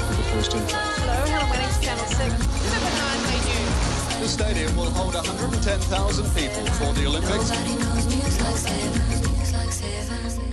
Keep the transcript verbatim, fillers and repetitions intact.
for the first intro. Hello, Helen Wellings, Channel six. Number nine, Hey Jude. The stadium will hold one hundred ten thousand people for the Olympics. Nobody knows music like seven, music like seven.